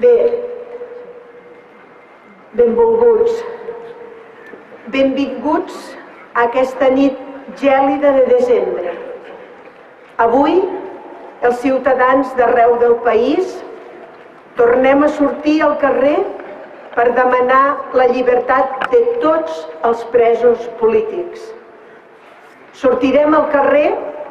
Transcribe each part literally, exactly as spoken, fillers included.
Bé, benvolguts, benvinguts a aquesta nit gèlida de desembre. Avui, els ciutadans d'arreu del país tornem a sortir al carrer per demanar la llibertat de tots els presos polítics. Sortirem al carrer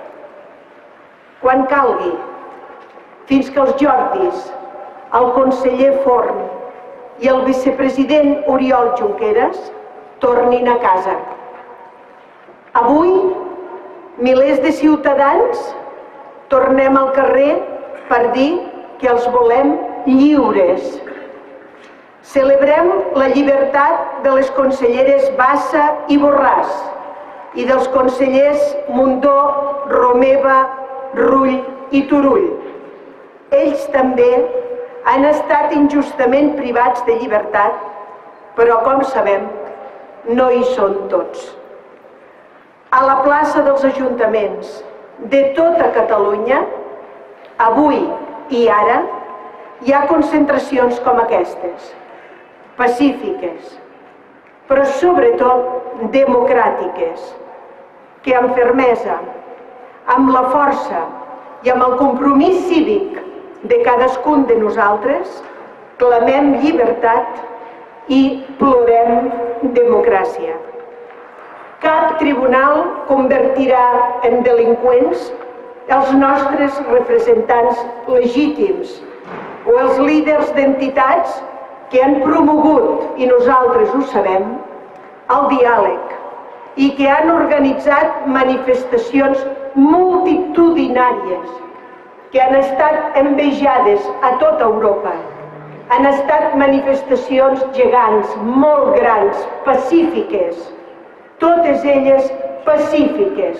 quan calgui, fins que els Jordis, el conseller Forn i el vicepresident Oriol Junqueras tornin a casa. Avui, milers de ciutadans tornem al carrer per dir que els volem lliures. Celebrem la llibertat de les conselleres Bassa i Borràs i dels consellers Mundó, Romeva, Rull i Turull. Ells també han estat injustament privats de llibertat, però, com sabem, no hi són tots. A la plaça dels ajuntaments de tota Catalunya, avui i ara, hi ha concentracions com aquestes, pacífiques, però sobretot democràtiques, que amb fermesa, amb la força i amb el compromís cívic de cadascun de nosaltres, clamem llibertat i plorem democràcia. Cap tribunal convertirà en delinqüents els nostres representants legítims o els líders d'entitats que han promogut, i nosaltres ho sabem, el diàleg i que han organitzat manifestacions multitudinàries que han estat envejades a tota Europa. Han estat manifestacions gegants, molt grans, pacífiques, totes elles pacífiques.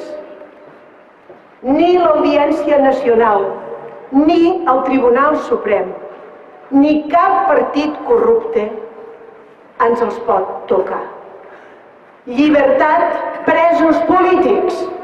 Ni l'Audiència Nacional, ni el Tribunal Suprem, ni cap partit corrupte ens els pot tocar. Llibertat, presos polítics!